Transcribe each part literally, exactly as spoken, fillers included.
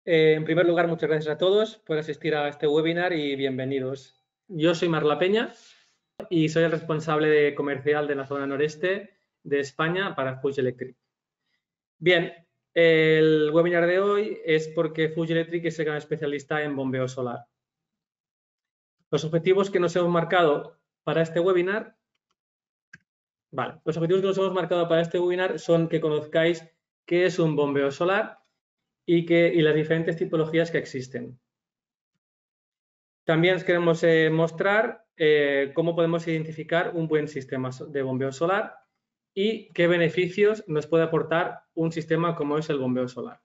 Eh, en primer lugar, muchas gracias a todos por asistir a este webinar y bienvenidos. Yo soy Marla Peña y soy el responsable de comercial de la zona noreste de España para Fuji Electric. Bien, el webinar de hoy es porque Fuji Electric es el gran especialista en bombeo solar. Los objetivos que nos hemos marcado para este webinar, vale, los objetivos que nos hemos marcado para este webinar son que conozcáis qué es un bombeo solar y, que, y las diferentes tipologías que existen. También os queremos eh, mostrar eh, cómo podemos identificar un buen sistema de bombeo solar y qué beneficios nos puede aportar un sistema como es el bombeo solar.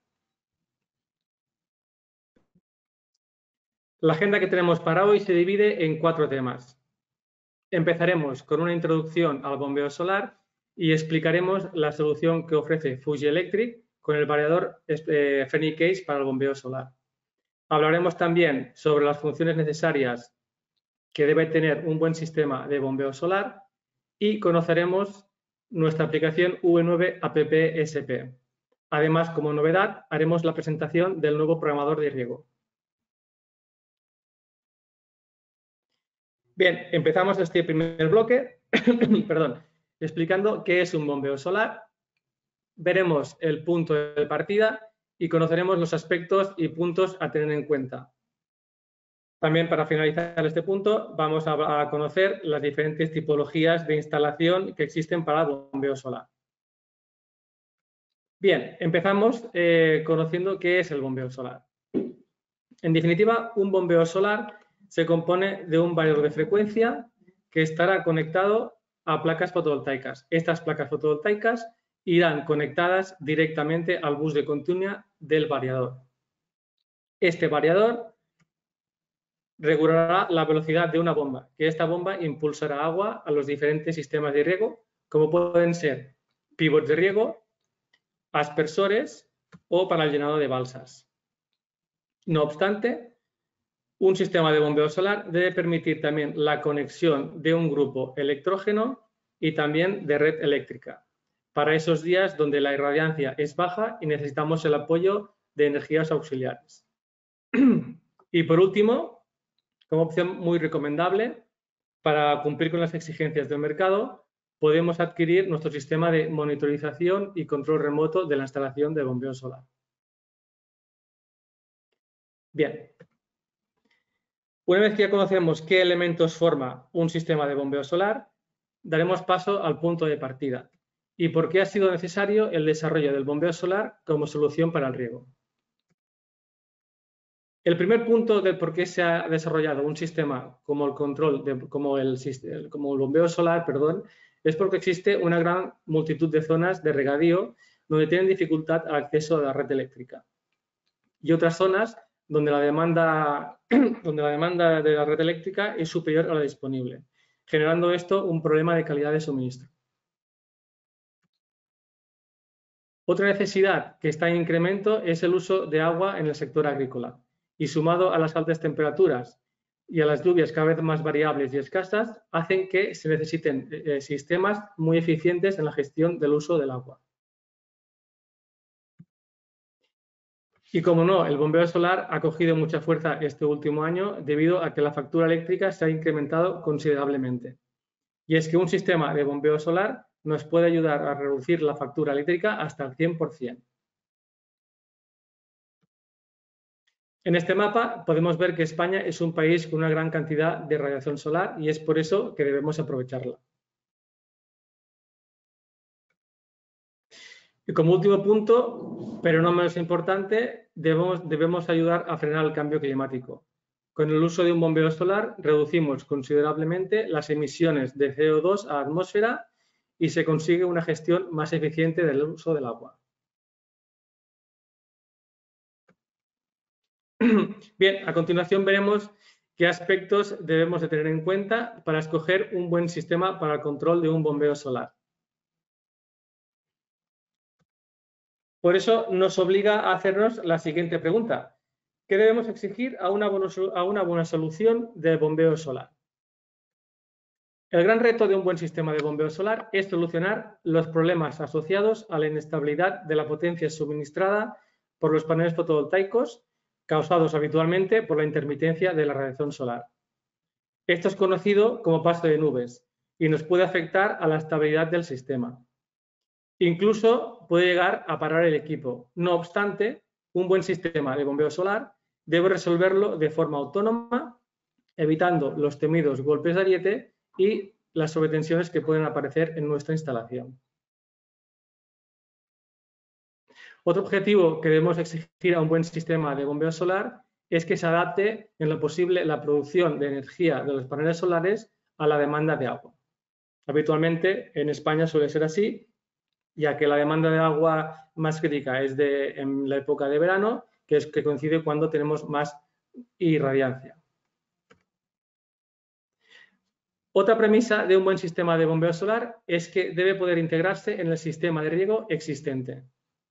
La agenda que tenemos para hoy se divide en cuatro temas. Empezaremos con una introducción al bombeo solar y explicaremos la solución que ofrece Fuji Electric con el variador eh, Phoenix para el bombeo solar. Hablaremos también sobre las funciones necesarias que debe tener un buen sistema de bombeo solar y conoceremos nuestra aplicación V nueve App S P. Además, como novedad, haremos la presentación del nuevo programador de riego. Bien, empezamos este primer bloque perdón, explicando qué es un bombeo solar. Veremos el punto de partida y conoceremos los aspectos y puntos a tener en cuenta. También, para finalizar este punto, vamos a, a conocer las diferentes tipologías de instalación que existen para el bombeo solar. Bien, empezamos eh, conociendo qué es el bombeo solar. En definitiva, un bombeo solar se compone de un variador de frecuencia que estará conectado a placas fotovoltaicas. Estas placas fotovoltaicas irán conectadas directamente al bus de continua del variador. Este variador regulará la velocidad de una bomba, que esta bomba impulsará agua a los diferentes sistemas de riego, como pueden ser pivots de riego, aspersores o para el llenado de balsas. No obstante, un sistema de bombeo solar debe permitir también la conexión de un grupo electrógeno y también de red eléctrica, para esos días donde la irradiancia es baja y necesitamos el apoyo de energías auxiliares. Y por último, como opción muy recomendable, para cumplir con las exigencias del mercado, podemos adquirir nuestro sistema de monitorización y control remoto de la instalación de bombeo solar. Bien, una vez que ya conocemos qué elementos forma un sistema de bombeo solar, daremos paso al punto de partida y por qué ha sido necesario el desarrollo del bombeo solar como solución para el riego. El primer punto de por qué se ha desarrollado un sistema como el control, de, como, el, como el bombeo solar, perdón, es porque existe una gran multitud de zonas de regadío donde tienen dificultad al acceso a la red eléctrica y otras zonas donde la demanda, donde la demanda de la red eléctrica es superior a la disponible, generando esto un problema de calidad de suministro. Otra necesidad que está en incremento es el uso de agua en el sector agrícola y sumado a las altas temperaturas y a las lluvias cada vez más variables y escasas, hacen que se necesiten eh, sistemas muy eficientes en la gestión del uso del agua. Y como no, el bombeo solar ha cogido mucha fuerza este último año debido a que la factura eléctrica se ha incrementado considerablemente. Y es que un sistema de bombeo solar nos puede ayudar a reducir la factura eléctrica hasta el cien por cien. En este mapa podemos ver que España es un país con una gran cantidad de radiación solar y es por eso que debemos aprovecharla. Y como último punto, pero no menos importante, debemos, debemos ayudar a frenar el cambio climático. Con el uso de un bombeo solar reducimos considerablemente las emisiones de C O dos a la atmósfera y se consigue una gestión más eficiente del uso del agua. Bien, a continuación veremos qué aspectos debemos de tener en cuenta para escoger un buen sistema para el control de un bombeo solar. Por eso nos obliga a hacernos la siguiente pregunta. ¿Qué debemos exigir a una, a una buena solución de bombeo solar? El gran reto de un buen sistema de bombeo solar es solucionar los problemas asociados a la inestabilidad de la potencia suministrada por los paneles fotovoltaicos causados habitualmente por la intermitencia de la radiación solar. Esto es conocido como paso de nubes y nos puede afectar a la estabilidad del sistema. Incluso puede llegar a parar el equipo. No obstante, un buen sistema de bombeo solar debe resolverlo de forma autónoma, evitando los temidos golpes de ariete y las sobretensiones que pueden aparecer en nuestra instalación. Otro objetivo que debemos exigir a un buen sistema de bombeo solar es que se adapte en lo posible la producción de energía de los paneles solares a la demanda de agua. Habitualmente en España suele ser así, ya que la demanda de agua más crítica es de, en la época de verano, que es que coincide cuando tenemos más irradiancia. Otra premisa de un buen sistema de bombeo solar es que debe poder integrarse en el sistema de riego existente.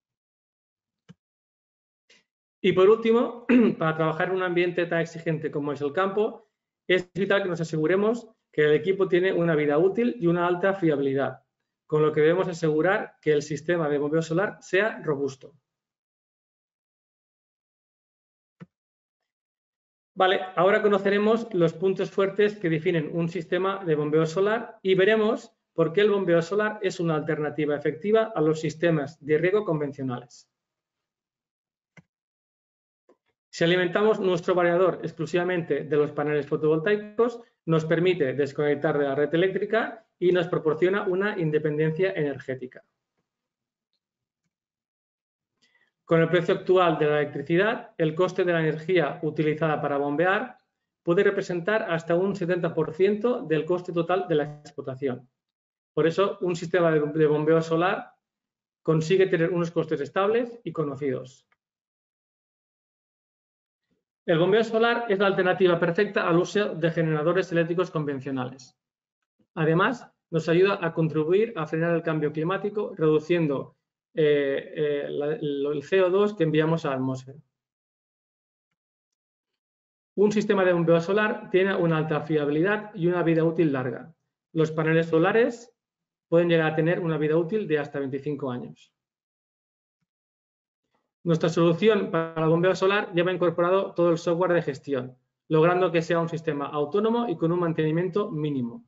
Y por último, para trabajar en un ambiente tan exigente como es el campo, es vital que nos aseguremos que el equipo tiene una vida útil y una alta fiabilidad, con lo que debemos asegurar que el sistema de bombeo solar sea robusto. Vale, ahora conoceremos los puntos fuertes que definen un sistema de bombeo solar y veremos por qué el bombeo solar es una alternativa efectiva a los sistemas de riego convencionales. Si alimentamos nuestro variador exclusivamente de los paneles fotovoltaicos, nos permite desconectar de la red eléctrica y nos proporciona una independencia energética. Con el precio actual de la electricidad, el coste de la energía utilizada para bombear puede representar hasta un setenta por ciento del coste total de la explotación. Por eso, un sistema de bombeo solar consigue tener unos costes estables y conocidos. El bombeo solar es la alternativa perfecta al uso de generadores eléctricos convencionales. Además, nos ayuda a contribuir a frenar el cambio climático, reduciendo eh, eh, la, el C O dos que enviamos a la atmósfera. Un sistema de bombeo solar tiene una alta fiabilidad y una vida útil larga. Los paneles solares pueden llegar a tener una vida útil de hasta veinticinco años. Nuestra solución para el bombeo solar lleva incorporado todo el software de gestión, logrando que sea un sistema autónomo y con un mantenimiento mínimo.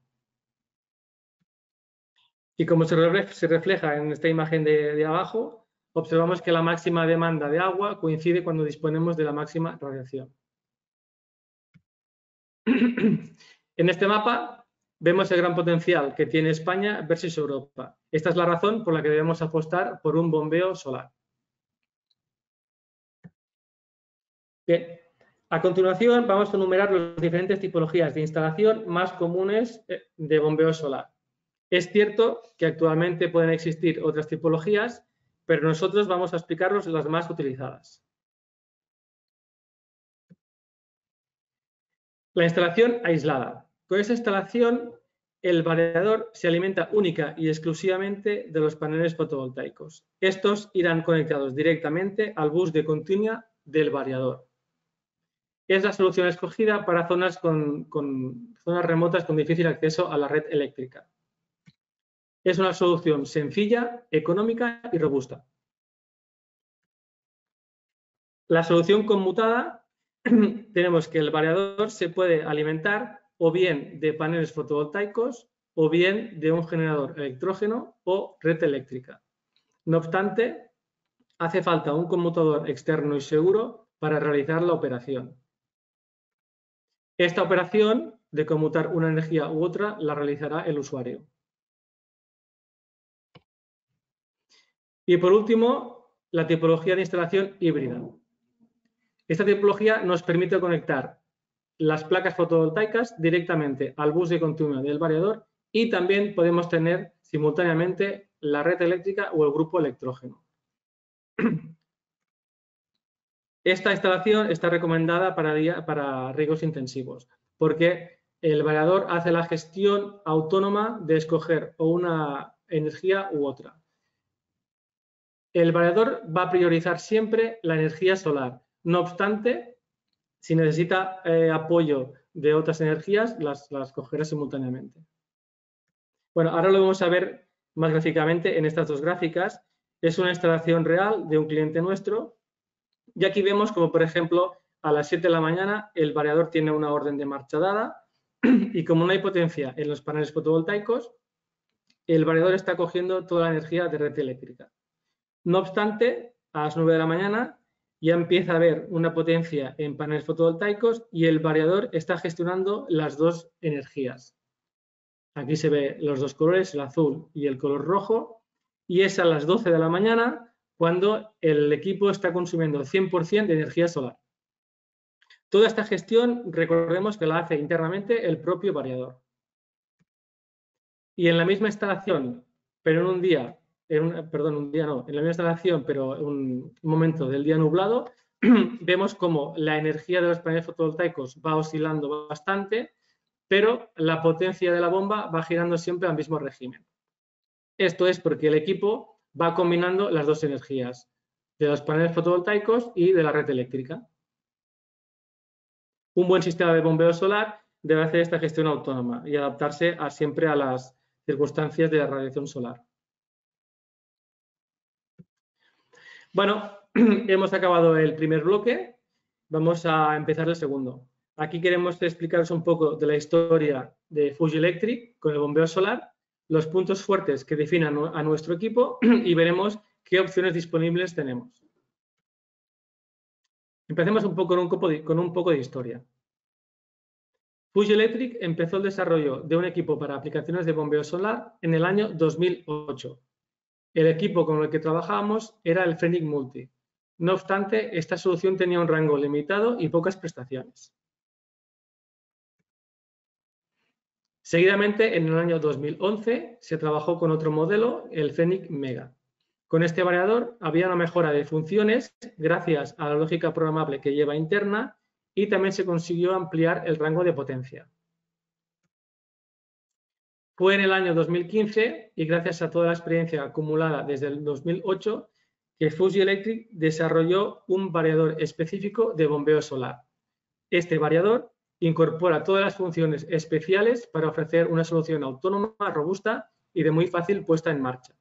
Y como se refleja en esta imagen de, de abajo, observamos que la máxima demanda de agua coincide cuando disponemos de la máxima radiación. En este mapa vemos el gran potencial que tiene España versus Europa. Esta es la razón por la que debemos apostar por un bombeo solar. Bien, a continuación vamos a enumerar las diferentes tipologías de instalación más comunes de bombeo solar. Es cierto que actualmente pueden existir otras tipologías, pero nosotros vamos a explicaros las más utilizadas. La instalación aislada. Con esta instalación, el variador se alimenta única y exclusivamente de los paneles fotovoltaicos. Estos irán conectados directamente al bus de continua del variador. Es la solución escogida para zonas, con, con, zonas remotas con difícil acceso a la red eléctrica. Es una solución sencilla, económica y robusta. La solución conmutada, tenemos que el variador se puede alimentar o bien de paneles fotovoltaicos o bien de un generador electrógeno o red eléctrica. No obstante, hace falta un conmutador externo y seguro para realizar la operación. Esta operación de conmutar una energía u otra la realizará el usuario. Y por último, la tipología de instalación híbrida. Esta tipología nos permite conectar las placas fotovoltaicas directamente al bus de continuo del variador y también podemos tener simultáneamente la red eléctrica o el grupo electrógeno. Esta instalación está recomendada para, para riegos intensivos porque el variador hace la gestión autónoma de escoger o una energía u otra. El variador va a priorizar siempre la energía solar. No obstante, si necesita eh, apoyo de otras energías, las, las cogerá simultáneamente. Bueno, ahora lo vamos a ver más gráficamente en estas dos gráficas. Es una instalación real de un cliente nuestro y aquí vemos como, por ejemplo, a las siete de la mañana el variador tiene una orden de marcha dada y como no hay potencia en los paneles fotovoltaicos, el variador está cogiendo toda la energía de red eléctrica. No obstante, a las nueve de la mañana ya empieza a haber una potencia en paneles fotovoltaicos y el variador está gestionando las dos energías. Aquí se ve los dos colores, el azul y el color rojo, y es a las doce de la mañana cuando el equipo está consumiendo cien por cien de energía solar. Toda esta gestión, recordemos que la hace internamente el propio variador. Y en la misma instalación, pero en un día, en un, perdón, un día no, en la misma instalación, pero en un momento del día nublado, vemos como la energía de los paneles fotovoltaicos va oscilando bastante, pero la potencia de la bomba va girando siempre al mismo régimen. Esto es porque el equipo va combinando las dos energías, de los paneles fotovoltaicos y de la red eléctrica. Un buen sistema de bombeo solar debe hacer esta gestión autónoma y adaptarse a, siempre a las circunstancias de la radiación solar. Bueno, hemos acabado el primer bloque, vamos a empezar el segundo. Aquí queremos explicaros un poco de la historia de Fuji Electric con el bombeo solar, los puntos fuertes que definen a nuestro equipo y veremos qué opciones disponibles tenemos. Empecemos un poco con, un poco de, con un poco de historia. Fuji Electric empezó el desarrollo de un equipo para aplicaciones de bombeo solar en el año dos mil ocho. El equipo con el que trabajábamos era el Fenix Multi. No obstante, esta solución tenía un rango limitado y pocas prestaciones. Seguidamente, en el año dos mil once, se trabajó con otro modelo, el Fenix Mega. Con este variador había una mejora de funciones gracias a la lógica programable que lleva interna y también se consiguió ampliar el rango de potencia. Fue en el año dos mil quince y gracias a toda la experiencia acumulada desde el dos mil ocho que Fuji Electric desarrolló un variador específico de bombeo solar. Este variador incorpora todas las funciones especiales para ofrecer una solución autónoma, robusta y de muy fácil puesta en marcha.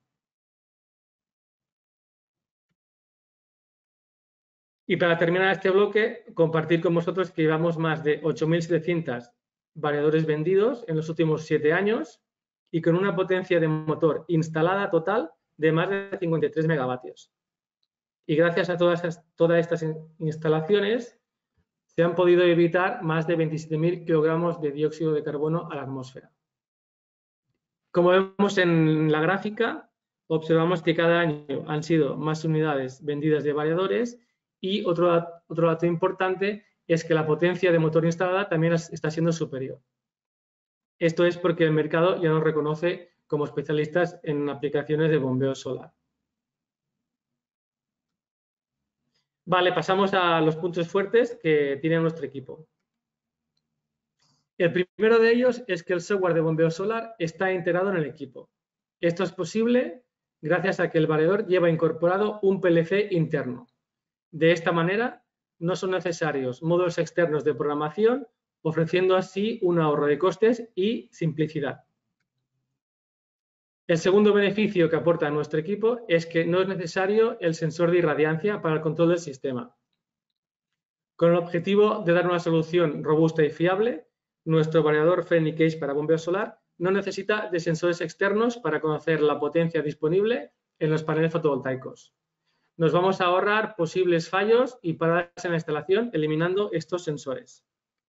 Y para terminar este bloque, compartir con vosotros que llevamos más de ocho mil setecientos variadores vendidos en los últimos siete años y con una potencia de motor instalada total de más de cincuenta y tres megavatios. Y gracias a todas estas, todas estas instalaciones se han podido evitar más de veintisiete mil kilogramos de dióxido de carbono a la atmósfera. Como vemos en la gráfica, observamos que cada año han sido más unidades vendidas de variadores y otro, otro dato importante es que la potencia de motor instalada también está siendo superior. Esto es porque el mercado ya nos reconoce como especialistas en aplicaciones de bombeo solar. Vale, pasamos a los puntos fuertes que tiene nuestro equipo. El primero de ellos es que el software de bombeo solar está integrado en el equipo. Esto es posible gracias a que el variador lleva incorporado un P L C interno. De esta manera, no son necesarios módulos externos de programación, ofreciendo así un ahorro de costes y simplicidad. El segundo beneficio que aporta a nuestro equipo es que no es necesario el sensor de irradiancia para el control del sistema. Con el objetivo de dar una solución robusta y fiable, nuestro variador Fenix Case para bombeo solar no necesita de sensores externos para conocer la potencia disponible en los paneles fotovoltaicos. Nos vamos a ahorrar posibles fallos y paradas en la instalación eliminando estos sensores.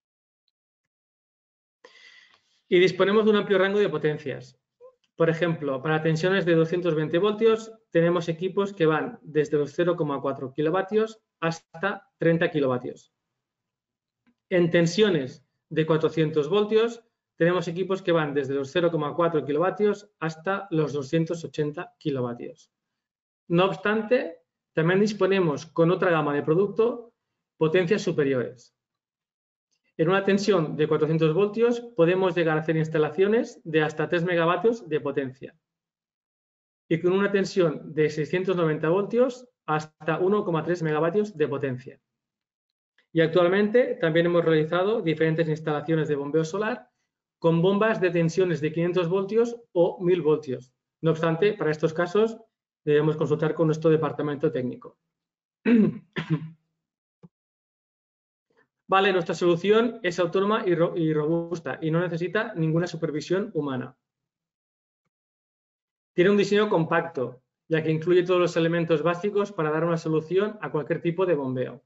Y disponemos de un amplio rango de potencias. Por ejemplo, para tensiones de doscientos veinte voltios tenemos equipos que van desde los cero coma cuatro kilovatios hasta treinta kilovatios. En tensiones de cuatrocientos voltios tenemos equipos que van desde los cero coma cuatro kilovatios hasta los doscientos ochenta kilovatios. No obstante, también disponemos con otra gama de producto potencias superiores. En una tensión de cuatrocientos voltios podemos llegar a hacer instalaciones de hasta tres megavatios de potencia. Y con una tensión de seiscientos noventa voltios hasta uno coma tres megavatios de potencia. Y actualmente también hemos realizado diferentes instalaciones de bombeo solar con bombas de tensiones de quinientos voltios o mil voltios. No obstante, para estos casos debemos consultar con nuestro departamento técnico. Vale, nuestra solución es autónoma y, ro y robusta y no necesita ninguna supervisión humana. Tiene un diseño compacto, ya que incluye todos los elementos básicos para dar una solución a cualquier tipo de bombeo.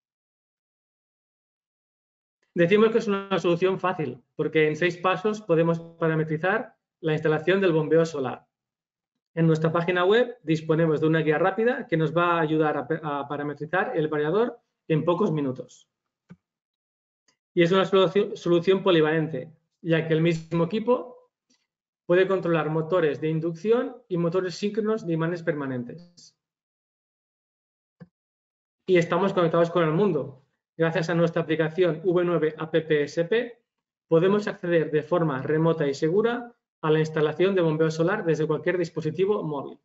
Decimos que es una solución fácil, porque en seis pasos podemos parametrizar la instalación del bombeo solar. En nuestra página web disponemos de una guía rápida que nos va a ayudar a, a parametrizar el variador en pocos minutos. Y es una solución, solución polivalente, ya que el mismo equipo puede controlar motores de inducción y motores síncronos de imanes permanentes. Y estamos conectados con el mundo. Gracias a nuestra aplicación V nueve App S P, podemos acceder de forma remota y segura a la instalación de bombeo solar desde cualquier dispositivo móvil.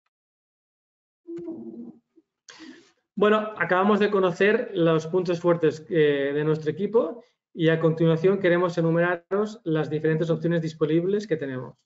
Bueno, acabamos de conocer los puntos fuertes eh, de nuestro equipo y a continuación queremos enumeraros las diferentes opciones disponibles que tenemos.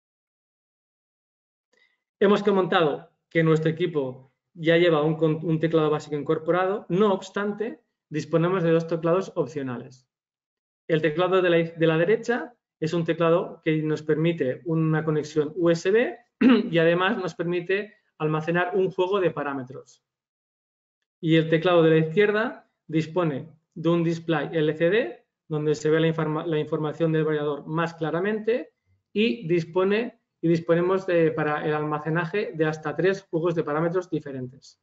Hemos comentado que nuestro equipo ya lleva un, un teclado básico incorporado, no obstante, disponemos de dos teclados opcionales. El teclado de la, de la derecha es un teclado que nos permite una conexión U S B y además nos permite almacenar un juego de parámetros. Y el teclado de la izquierda dispone de un display L C D donde se ve la, informa la información del variador más claramente y dispone y disponemos de, para el almacenaje de hasta tres juegos de parámetros diferentes.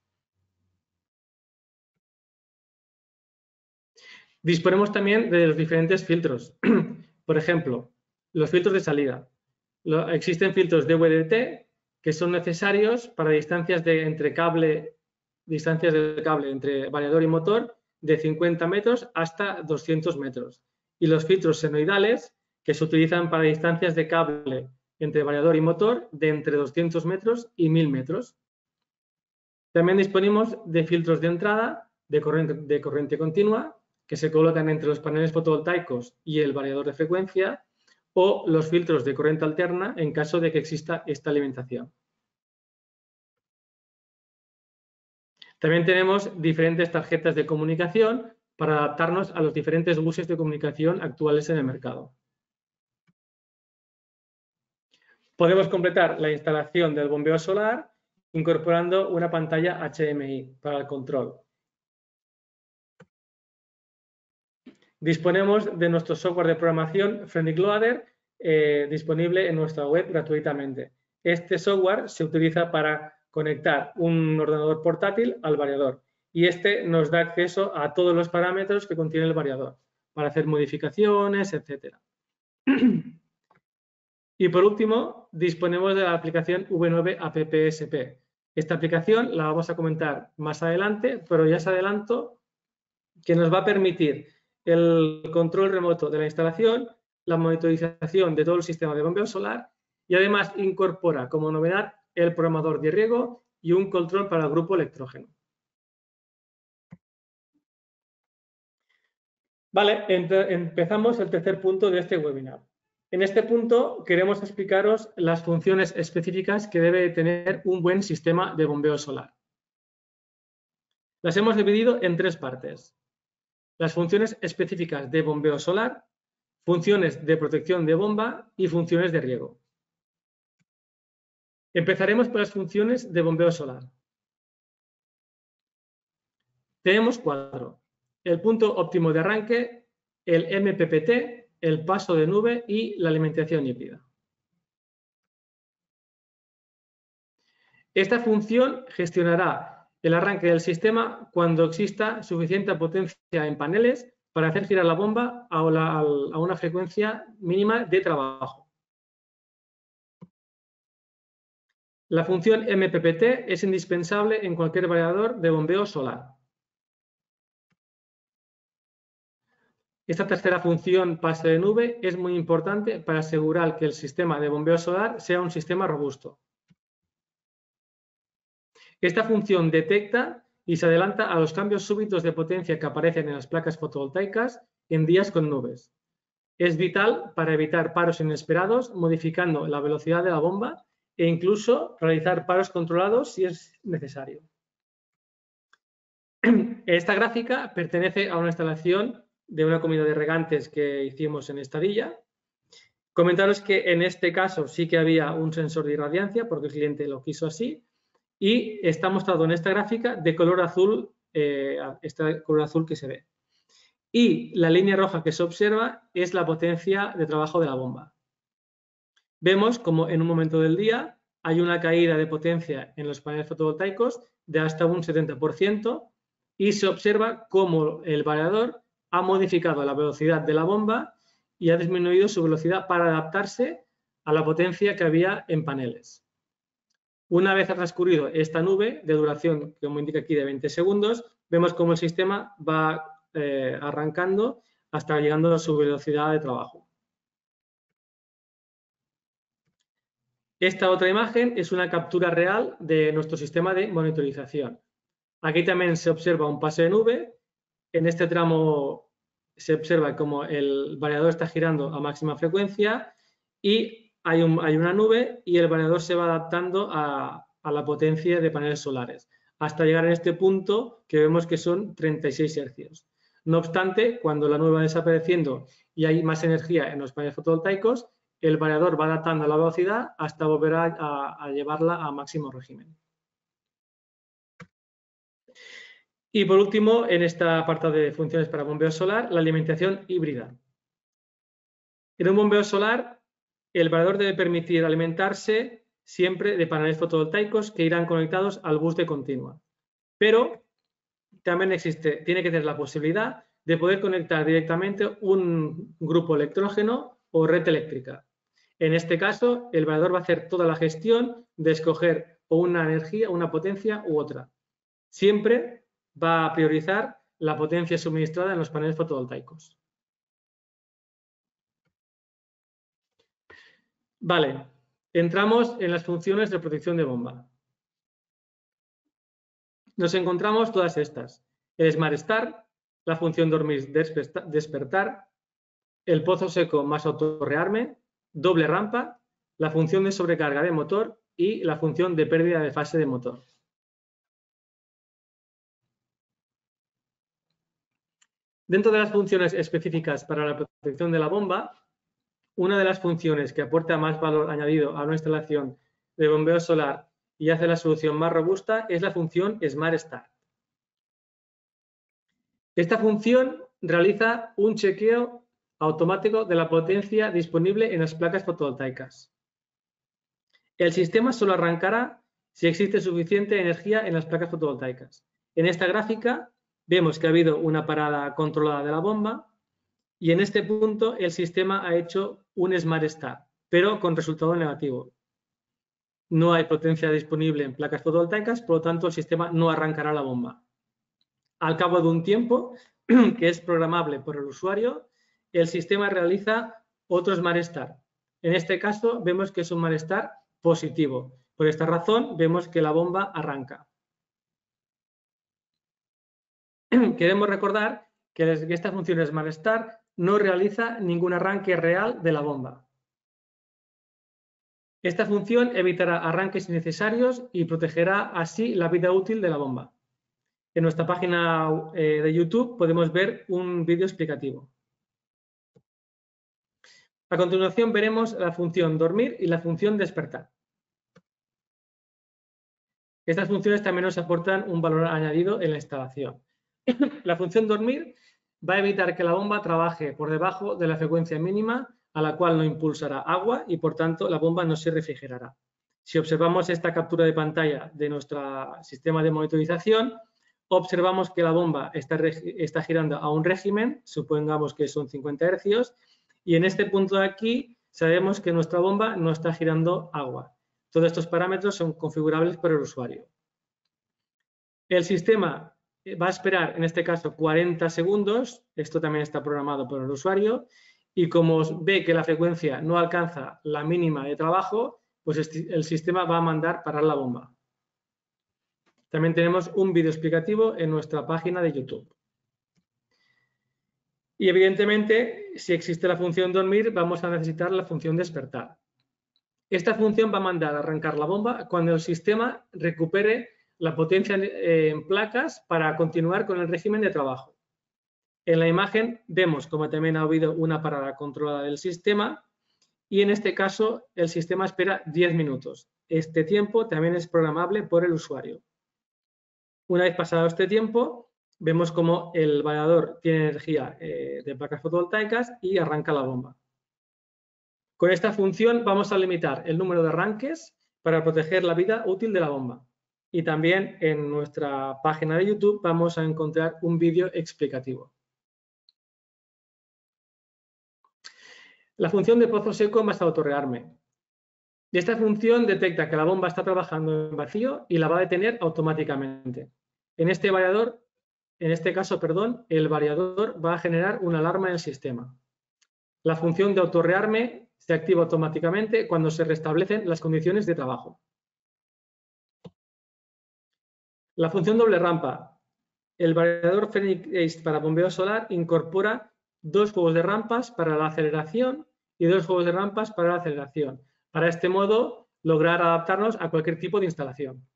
Disponemos también de los diferentes filtros. Por ejemplo, los filtros de salida. Lo, existen filtros D V D T que son necesarios para distancias de entre cable, distancias del cable entre variador y motor de cincuenta metros hasta doscientos metros. Y los filtros senoidales que se utilizan para distancias de cable entre variador y motor de entre doscientos metros y mil metros. También disponemos de filtros de entrada de corriente, de corriente continua que se colocan entre los paneles fotovoltaicos y el variador de frecuencia o los filtros de corriente alterna en caso de que exista esta alimentación. También tenemos diferentes tarjetas de comunicación para adaptarnos a los diferentes buses de comunicación actuales en el mercado. Podemos completar la instalación del bombeo solar incorporando una pantalla H D M I para el control. Disponemos de nuestro software de programación Phoenix Loader eh, disponible en nuestra web gratuitamente. Este software se utiliza para conectar un ordenador portátil al variador y este nos da acceso a todos los parámetros que contiene el variador para hacer modificaciones, etcétera. Y por último, disponemos de la aplicación V nueve App S P. Esta aplicación la vamos a comentar más adelante, pero ya os adelanto que nos va a permitir el control remoto de la instalación, la monitorización de todo el sistema de bombeo solar y además incorpora como novedad el programador de riego y un control para el grupo electrógeno. Vale, empezamos el tercer punto de este webinar. En este punto queremos explicaros las funciones específicas que debe tener un buen sistema de bombeo solar. Las hemos dividido en tres partes. Las funciones específicas de bombeo solar, funciones de protección de bomba y funciones de riego. Empezaremos por las funciones de bombeo solar. Tenemos cuatro. El punto óptimo de arranque, el M P P T, el paso de nube y la alimentación híbrida. Esta función gestionará el arranque del sistema cuando exista suficiente potencia en paneles para hacer girar la bomba a, la, a una frecuencia mínima de trabajo. La función M P P T es indispensable en cualquier variador de bombeo solar. Esta tercera función, pase de nube, es muy importante para asegurar que el sistema de bombeo solar sea un sistema robusto. Esta función detecta y se adelanta a los cambios súbitos de potencia que aparecen en las placas fotovoltaicas en días con nubes. Es vital para evitar paros inesperados, modificando la velocidad de la bomba e incluso realizar paros controlados si es necesario. Esta gráfica pertenece a una instalación de una comida de regantes que hicimos en Estadilla. Comentaros que en este caso sí que había un sensor de irradiancia porque el cliente lo quiso así y está mostrado en esta gráfica de color azul, eh, este color azul que se ve. Y la línea roja que se observa es la potencia de trabajo de la bomba. Vemos como en un momento del día hay una caída de potencia en los paneles fotovoltaicos de hasta un setenta por ciento y se observa cómo el variador ha modificado la velocidad de la bomba y ha disminuido su velocidad para adaptarse a la potencia que había en paneles. Una vez ha transcurrido esta nube de duración, como indica aquí, de veinte segundos, vemos cómo el sistema va eh, arrancando hasta llegando a su velocidad de trabajo. Esta otra imagen es una captura real de nuestro sistema de monitorización. Aquí también se observa un pase de nube. En este tramo se observa cómo el variador está girando a máxima frecuencia y hay, un, hay una nube y el variador se va adaptando a, a la potencia de paneles solares hasta llegar a este punto que vemos que son treinta y seis hercios. No obstante, cuando la nube va desapareciendo y hay más energía en los paneles fotovoltaicos, el variador va adaptando la velocidad hasta volver a, a, a llevarla a máximo régimen. Y por último, en esta apartado de funciones para bombeo solar, la alimentación híbrida. En un bombeo solar, el variador debe permitir alimentarse siempre de paneles fotovoltaicos que irán conectados al bus de continua. Pero también existe, tiene que tener la posibilidad de poder conectar directamente un grupo electrógeno o red eléctrica. En este caso, el variador va a hacer toda la gestión de escoger o una energía, una potencia u otra. Siempre va a priorizar la potencia suministrada en los paneles fotovoltaicos. Vale, entramos en las funciones de protección de bomba. Nos encontramos todas estas. El Smart Start, la función dormir despertar, el pozo seco más autorrearme, doble rampa, la función de sobrecarga de motor y la función de pérdida de fase de motor. Dentro de las funciones específicas para la protección de la bomba, una de las funciones que aporta más valor añadido a una instalación de bombeo solar y hace la solución más robusta es la función Smart Start. Esta función realiza un chequeo automático de la potencia disponible en las placas fotovoltaicas. El sistema solo arrancará si existe suficiente energía en las placas fotovoltaicas. En esta gráfica vemos que ha habido una parada controlada de la bomba y en este punto el sistema ha hecho un Smart Start, pero con resultado negativo. No hay potencia disponible en placas fotovoltaicas, por lo tanto el sistema no arrancará la bomba. Al cabo de un tiempo, que es programable por el usuario, el sistema realiza otro Smart Start. En este caso vemos que es un Smart Start positivo. Por esta razón vemos que la bomba arranca. Queremos recordar que esta función Smart Start no realiza ningún arranque real de la bomba. Esta función evitará arranques innecesarios y protegerá así la vida útil de la bomba. En nuestra página eh, de YouTube podemos ver un vídeo explicativo. A continuación veremos la función dormir y la función despertar. Estas funciones también nos aportan un valor añadido en la instalación. La función dormir va a evitar que la bomba trabaje por debajo de la frecuencia mínima a la cual no impulsará agua y por tanto la bomba no se refrigerará. Si observamos esta captura de pantalla de nuestro sistema de monitorización, observamos que la bomba está, está girando a un régimen, supongamos que son cincuenta hercios, y en este punto de aquí sabemos que nuestra bomba no está girando agua. Todos estos parámetros son configurables por el usuario. El sistema va a esperar, en este caso, cuarenta segundos. Esto también está programado por el usuario. Y como ve que la frecuencia no alcanza la mínima de trabajo, pues el sistema va a mandar parar la bomba. También tenemos un vídeo explicativo en nuestra página de YouTube. Y evidentemente, si existe la función dormir, vamos a necesitar la función despertar. Esta función va a mandar a arrancar la bomba cuando el sistema recupere la potencia en placas para continuar con el régimen de trabajo. En la imagen vemos como también ha habido una parada controlada del sistema y en este caso el sistema espera diez minutos. Este tiempo también es programable por el usuario. Una vez pasado este tiempo, vemos como el variador tiene energía eh, de placas fotovoltaicas y arranca la bomba. Con esta función vamos a limitar el número de arranques para proteger la vida útil de la bomba. Y también en nuestra página de YouTube vamos a encontrar un vídeo explicativo. La función de pozo seco más autorrearme. Esta función detecta que la bomba está trabajando en vacío y la va a detener automáticamente. En este variador, en este caso, perdón, el variador va a generar una alarma en el sistema. La función de autorrearme se activa automáticamente cuando se restablecen las condiciones de trabajo. La función doble rampa. El variador Phoenix Ace para bombeo solar incorpora dos juegos de rampas para la aceleración y dos juegos de rampas para la aceleración. Para este modo, lograr adaptarnos a cualquier tipo de instalación.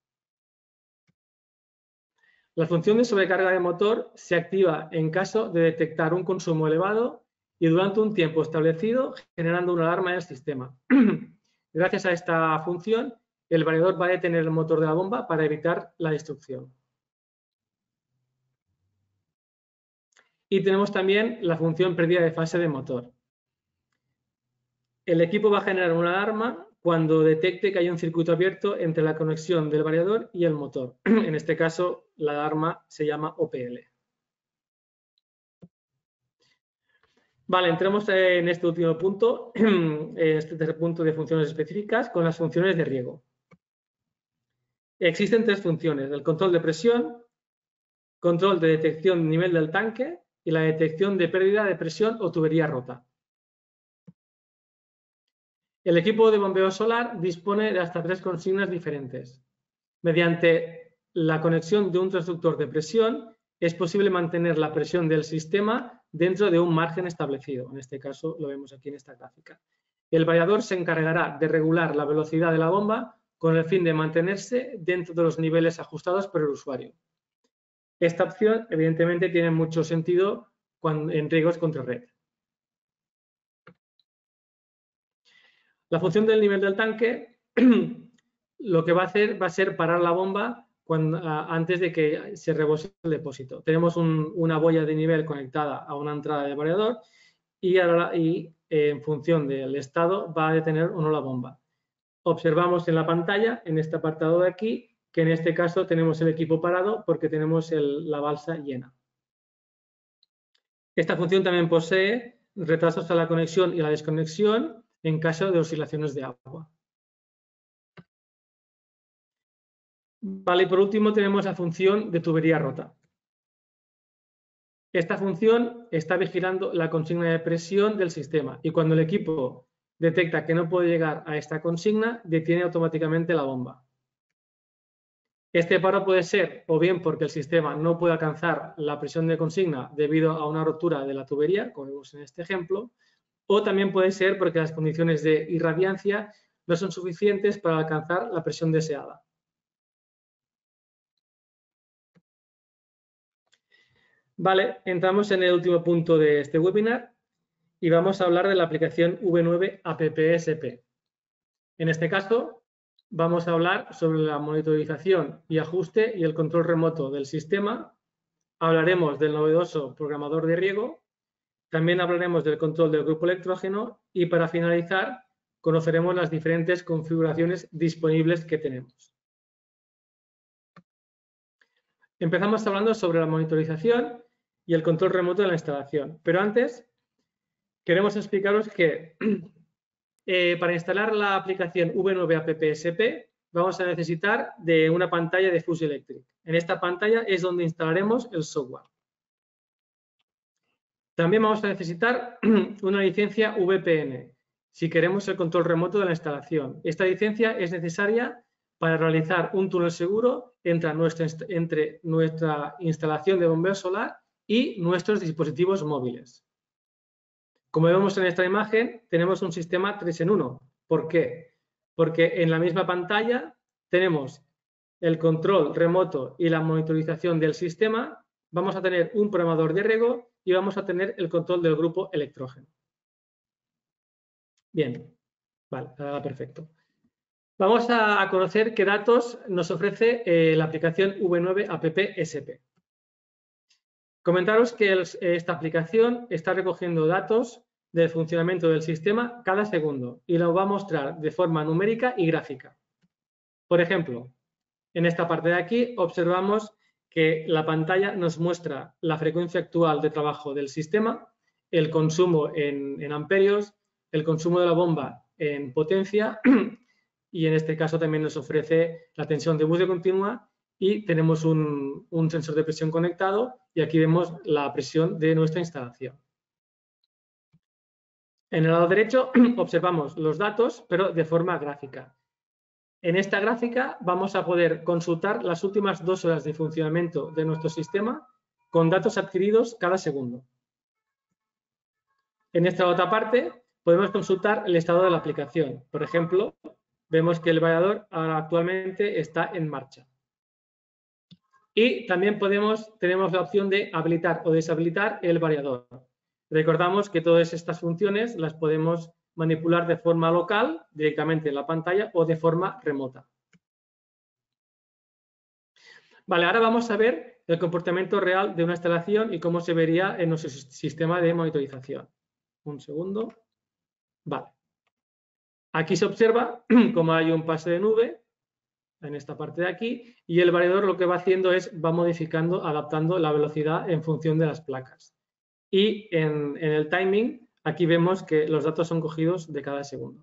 La función de sobrecarga de motor se activa en caso de detectar un consumo elevado y durante un tiempo establecido, generando una alarma en el sistema. Gracias a esta función, el variador va a detener el motor de la bomba para evitar la destrucción. Y tenemos también la función pérdida de fase de motor. El equipo va a generar una alarma cuando detecte que hay un circuito abierto entre la conexión del variador y el motor. En este caso, la alarma se llama O P L. Vale, entremos en este último punto, en este tercer punto de funciones específicas, con las funciones de riego. Existen tres funciones: el control de presión, control de detección de nivel del tanque y la detección de pérdida de presión o tubería rota. El equipo de bombeo solar dispone de hasta tres consignas diferentes. Mediante la conexión de un transductor de presión es posible mantener la presión del sistema dentro de un margen establecido. En este caso lo vemos aquí en esta gráfica. El variador se encargará de regular la velocidad de la bomba con el fin de mantenerse dentro de los niveles ajustados por el usuario. Esta opción, evidentemente, tiene mucho sentido cuando, en riegos contra red. La función del nivel del tanque lo que va a hacer va a ser parar la bomba cuando, antes de que se rebose el depósito. Tenemos un, una boya de nivel conectada a una entrada del variador y, ahora, y eh, en función del estado va a detener o no la bomba. Observamos en la pantalla, en este apartado de aquí, que en este caso tenemos el equipo parado porque tenemos el, la balsa llena. Esta función también posee retrasos a la conexión y la desconexión en caso de oscilaciones de agua. Vale, y por último tenemos la función de tubería rota. Esta función está vigilando la consigna de presión del sistema y cuando el equipo detecta que no puede llegar a esta consigna, detiene automáticamente la bomba. Este paro puede ser o bien porque el sistema no puede alcanzar la presión de consigna debido a una rotura de la tubería, como vemos en este ejemplo, o también puede ser porque las condiciones de irradiancia no son suficientes para alcanzar la presión deseada. Vale, entramos en el último punto de este webinar y vamos a hablar de la aplicación V nueve A P P S P. En este caso, vamos a hablar sobre la monitorización y ajuste y el control remoto del sistema. Hablaremos del novedoso programador de riego. También hablaremos del control del grupo electrógeno y para finalizar conoceremos las diferentes configuraciones disponibles que tenemos. Empezamos hablando sobre la monitorización y el control remoto de la instalación. Pero antes queremos explicaros que eh, para instalar la aplicación V nueve A P P S P vamos a necesitar de una pantalla de Fuse Electric. En esta pantalla es donde instalaremos el software. También vamos a necesitar una licencia V P N si queremos el control remoto de la instalación. Esta licencia es necesaria para realizar un túnel seguro entre nuestra, entre nuestra instalación de bombeo solar y nuestros dispositivos móviles. Como vemos en esta imagen, tenemos un sistema tres en uno. ¿Por qué? Porque en la misma pantalla tenemos el control remoto y la monitorización del sistema, vamos a tener un programador de riego y vamos a tener el control del grupo electrógeno. Bien, vale, ahora perfecto. Vamos a conocer qué datos nos ofrece eh, la aplicación V nueve App S P. Comentaros que el, esta aplicación está recogiendo datos del funcionamiento del sistema cada segundo y lo va a mostrar de forma numérica y gráfica. Por ejemplo, en esta parte de aquí observamos que la pantalla nos muestra la frecuencia actual de trabajo del sistema, el consumo en, en amperios, el consumo de la bomba en potencia y en este caso también nos ofrece la tensión de bus de continua y tenemos un, un sensor de presión conectado y aquí vemos la presión de nuestra instalación. En el lado derecho observamos los datos, pero de forma gráfica. En esta gráfica vamos a poder consultar las últimas dos horas de funcionamiento de nuestro sistema con datos adquiridos cada segundo. En esta otra parte podemos consultar el estado de la aplicación. Por ejemplo, vemos que el variador actualmente está en marcha. Y también podemos, tenemos la opción de habilitar o deshabilitar el variador. Recordamos que todas estas funciones las podemos manipular de forma local, directamente en la pantalla o de forma remota. Vale, ahora vamos a ver el comportamiento real de una instalación y cómo se vería en nuestro sistema de monitorización. Un segundo. Vale. Aquí se observa cómo hay un pase de nube en esta parte de aquí y el variador lo que va haciendo es va modificando, adaptando la velocidad en función de las placas. Y en, en el timing, aquí vemos que los datos son cogidos de cada segundo.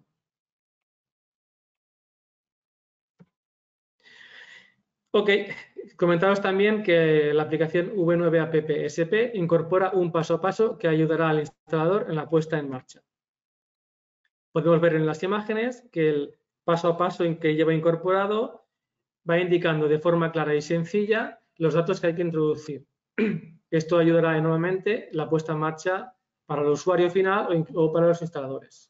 Ok, comentaros también que la aplicación V nueve App S P incorpora un paso a paso que ayudará al instalador en la puesta en marcha. Podemos ver en las imágenes que el paso a paso en que lleva incorporado va indicando de forma clara y sencilla los datos que hay que introducir. Esto ayudará enormemente la puesta en marcha para el usuario final o para los instaladores.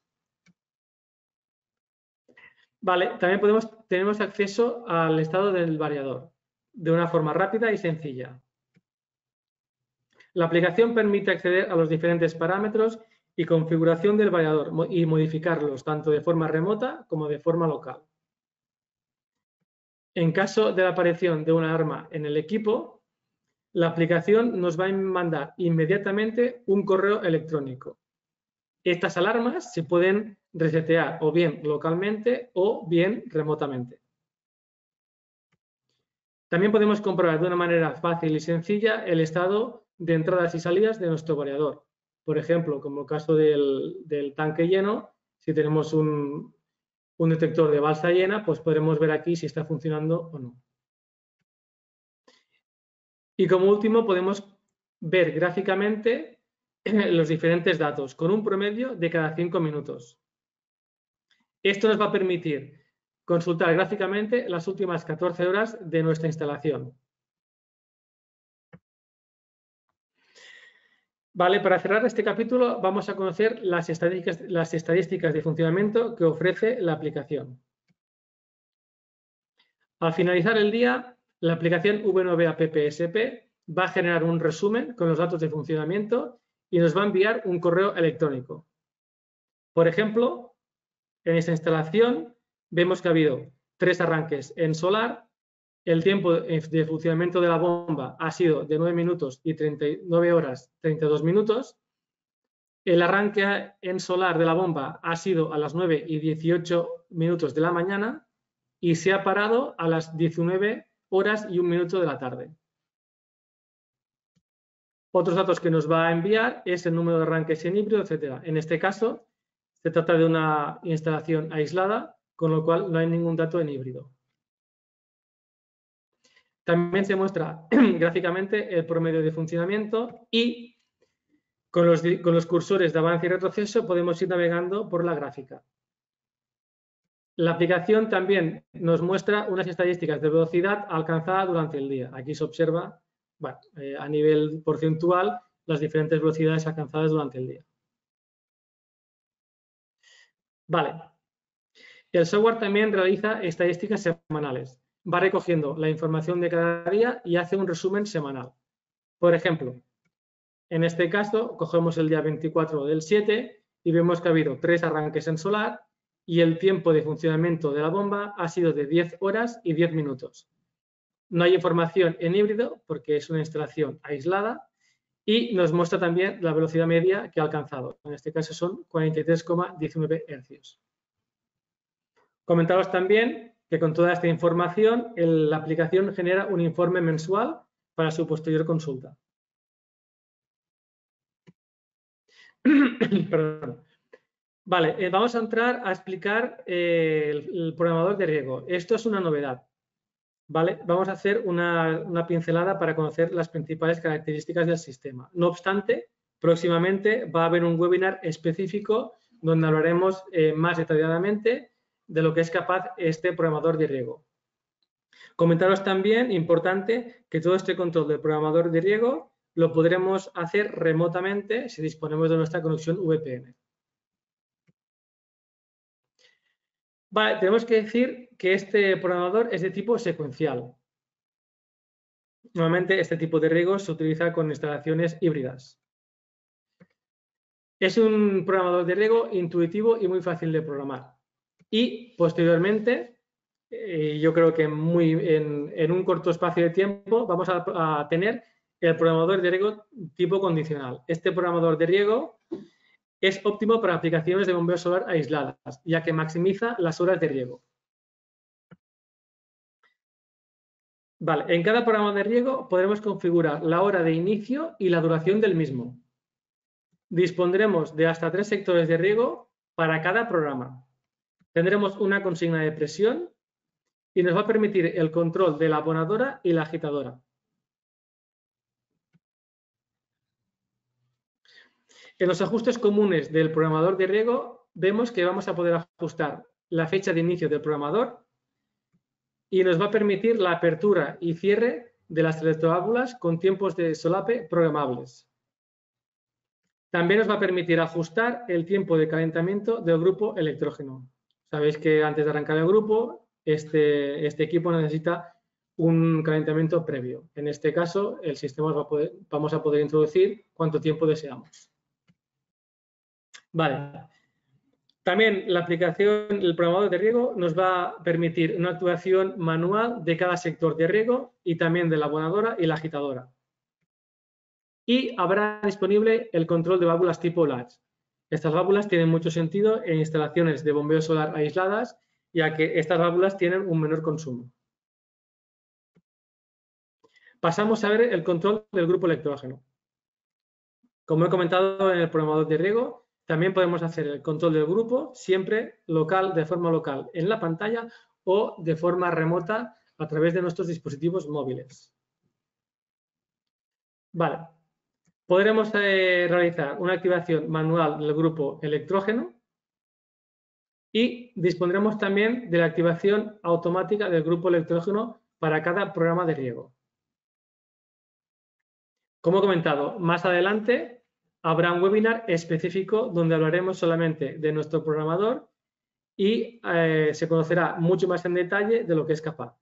Vale, también podemos, tenemos acceso al estado del variador de una forma rápida y sencilla. La aplicación permite acceder a los diferentes parámetros y configuración del variador y modificarlos tanto de forma remota como de forma local. En caso de la aparición de una alarma en el equipo, la aplicación nos va a mandar inmediatamente un correo electrónico. Estas alarmas se pueden resetear o bien localmente o bien remotamente. También podemos comprobar de una manera fácil y sencilla el estado de entradas y salidas de nuestro variador. Por ejemplo, como el caso del, del tanque lleno, si tenemos un, un detector de balsa llena, pues podremos ver aquí si está funcionando o no. Y como último podemos ver gráficamente los diferentes datos con un promedio de cada cinco minutos. Esto nos va a permitir consultar gráficamente las últimas catorce horas de nuestra instalación. Vale, para cerrar este capítulo vamos a conocer las estadísticas, las estadísticas de funcionamiento que ofrece la aplicación. Al finalizar el día, la aplicación V nueve App S P va a generar un resumen con los datos de funcionamiento y nos va a enviar un correo electrónico. Por ejemplo, en esta instalación vemos que ha habido tres arranques en solar, el tiempo de funcionamiento de la bomba ha sido de nueve minutos y treinta y nueve horas treinta y dos minutos, el arranque en solar de la bomba ha sido a las nueve y dieciocho minutos de la mañana y se ha parado a las diecinueve horas y un minuto de la tarde. Otros datos que nos va a enviar es el número de arranques en híbrido, etcétera. En este caso, se trata de una instalación aislada, con lo cual no hay ningún dato en híbrido. También se muestra gráficamente el promedio de funcionamiento y con los, con los cursores de avance y retroceso podemos ir navegando por la gráfica. La aplicación también nos muestra unas estadísticas de velocidad alcanzada durante el día. Aquí se observa, bueno, eh, a nivel porcentual las diferentes velocidades alcanzadas durante el día. Vale. El software también realiza estadísticas semanales. va recogiendo la información de cada día y hace un resumen semanal. Por ejemplo, en este caso, cogemos el día veinticuatro del siete y vemos que ha habido tres arranques en solar y el tiempo de funcionamiento de la bomba ha sido de diez horas y diez minutos. No hay información en híbrido porque es una instalación aislada y nos muestra también la velocidad media que ha alcanzado. En este caso son cuarenta y tres coma diecinueve hercios. Comentaros también que con toda esta información el, la aplicación genera un informe mensual para su posterior consulta. Perdón. Vale, eh, vamos a entrar a explicar eh, el, el programador de riego. Esto es una novedad. ¿Vale? Vamos a hacer una, una pincelada para conocer las principales características del sistema. No obstante, próximamente va a haber un webinar específico donde hablaremos eh, más detalladamente de lo que es capaz este programador de riego. Comentaros también, importante, que todo este control del programador de riego lo podremos hacer remotamente si disponemos de nuestra conexión V P N. Vale, tenemos que decir que este programador es de tipo secuencial. Normalmente este tipo de riego se utiliza con instalaciones híbridas. Es un programador de riego intuitivo y muy fácil de programar. Y posteriormente, eh, yo creo que muy, en, en un corto espacio de tiempo, vamos a, a tener el programador de riego tipo condicional. Este programador de riego es óptimo para aplicaciones de bombeo solar aisladas, ya que maximiza las horas de riego. Vale, en cada programa de riego podremos configurar la hora de inicio y la duración del mismo. Dispondremos de hasta tres sectores de riego para cada programa. Tendremos una consigna de presión y nos va a permitir el control de la abonadora y la agitadora. En los ajustes comunes del programador de riego vemos que vamos a poder ajustar la fecha de inicio del programador y nos va a permitir la apertura y cierre de las electroválvulas con tiempos de solape programables. También nos va a permitir ajustar el tiempo de calentamiento del grupo electrógeno. Sabéis que antes de arrancar el grupo, este, este equipo necesita un calentamiento previo. En este caso, el sistema va a poder, vamos a poder introducir cuánto tiempo deseamos. Vale. También la aplicación, el programador de riego nos va a permitir una actuación manual de cada sector de riego y también de la abonadora y la agitadora. Y habrá disponible el control de válvulas tipo latch. Estas válvulas tienen mucho sentido en instalaciones de bombeo solar aisladas, ya que estas válvulas tienen un menor consumo. Pasamos a ver el control del grupo electrógeno. Como he comentado en el programador de riego, también podemos hacer el control del grupo siempre local, de forma local en la pantalla o de forma remota a través de nuestros dispositivos móviles. Vale. Podremos eh, realizar una activación manual del grupo electrógeno y dispondremos también de la activación automática del grupo electrógeno para cada programa de riego. Como he comentado, más adelante habrá un webinar específico donde hablaremos solamente de nuestro programador y eh, se conocerá mucho más en detalle de lo que es capaz.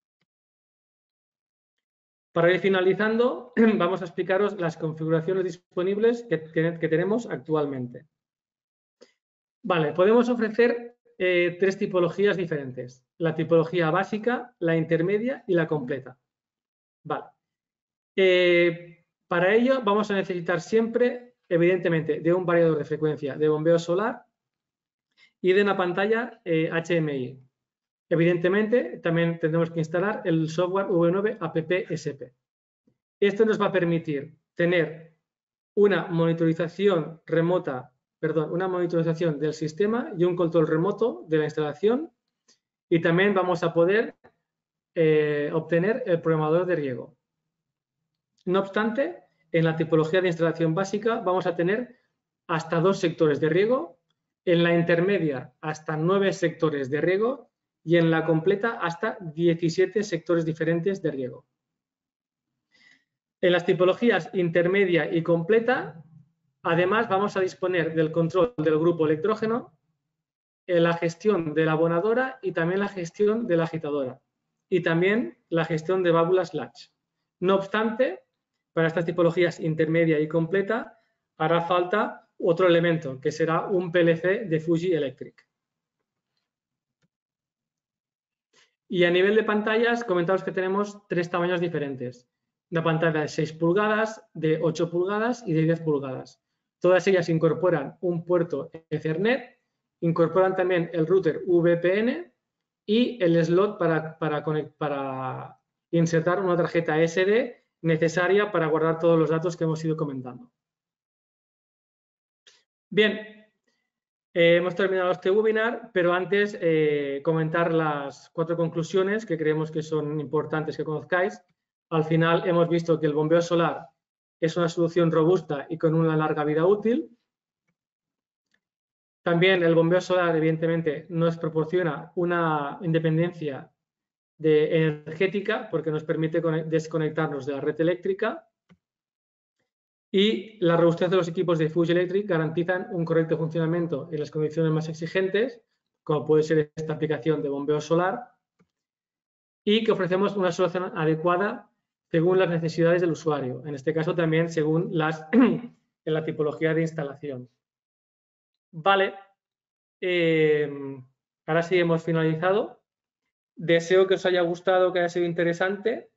Para ir finalizando, vamos a explicaros las configuraciones disponibles que, que, que tenemos actualmente. Vale, podemos ofrecer eh, tres tipologías diferentes. La tipología básica, la intermedia y la completa. Vale. Eh, para ello vamos a necesitar siempre, evidentemente, de un variador de frecuencia de bombeo solar y de una pantalla eh, H M I. Evidentemente, también tendremos que instalar el software V nueve App S P. Esto nos va a permitir tener una monitorización remota, perdón, una monitorización del sistema y un control remoto de la instalación, y también vamos a poder eh, obtener el programador de riego. No obstante, en la tipología de instalación básica vamos a tener hasta dos sectores de riego, en la intermedia hasta nueve sectores de riego y en la completa hasta diecisiete sectores diferentes de riego. En las tipologías intermedia y completa, además vamos a disponer del control del grupo electrógeno, en la gestión de la abonadora y también la gestión de la agitadora. y también la gestión de válvulas latch. No obstante, para estas tipologías intermedia y completa hará falta otro elemento, que será un P L C de Fuji Electric. Y a nivel de pantallas, comentaros que tenemos tres tamaños diferentes. Una pantalla de seis pulgadas, de ocho pulgadas y de diez pulgadas. Todas ellas incorporan un puerto Ethernet, incorporan también el router V P N y el slot para, para, para insertar una tarjeta S D necesaria para guardar todos los datos que hemos ido comentando. Bien, eh, hemos terminado este webinar, pero antes eh, comentar las cuatro conclusiones que creemos que son importantes que conozcáis. Al final hemos visto que el bombeo solar es una solución robusta y con una larga vida útil. También el bombeo solar, evidentemente, nos proporciona una independencia de energética porque nos permite desconectarnos de la red eléctrica. Y la robustez de los equipos de Fuji Electric garantizan un correcto funcionamiento en las condiciones más exigentes, como puede ser esta aplicación de bombeo solar, y que ofrecemos una solución adecuada según las necesidades del usuario, en este caso también según las, en la tipología de instalación. Vale, eh, ahora sí hemos finalizado. Deseo que os haya gustado, que haya sido interesante